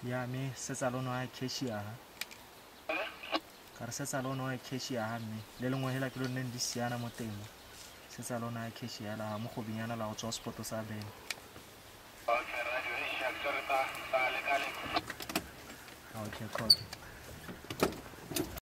ya me setsa lono a cashier ka re setsa lono a cashier mme le lengwe hela ke lo nne di siana mo teng setsa lono a cashier la mo go binyana la go tswa sport sa bene. Okay, copy.